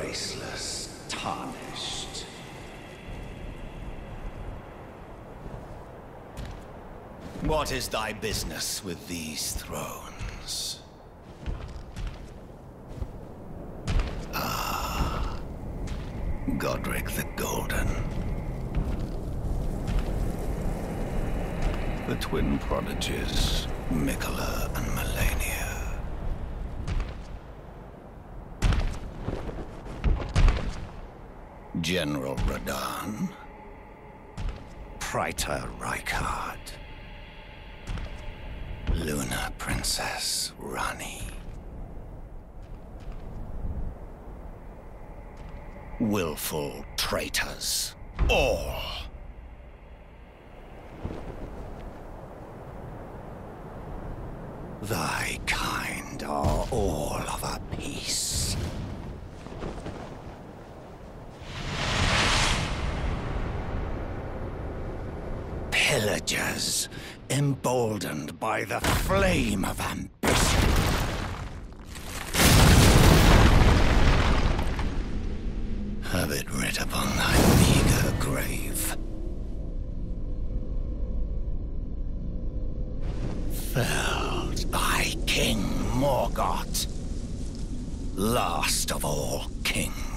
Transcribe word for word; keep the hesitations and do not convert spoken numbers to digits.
graceless, tarnished. What is thy business with these thrones? Ah, Godric the Golden. The twin prodigies, Miquella and Malenia. General Radahn. Praetor Rykard. Luna Princess Ranni. Willful traitors, all. Thy kind are all of a piece. Pillagers, emboldened by the flame of ambition. Have it writ upon thy meager grave. Felled by King Morgott, last of all kings.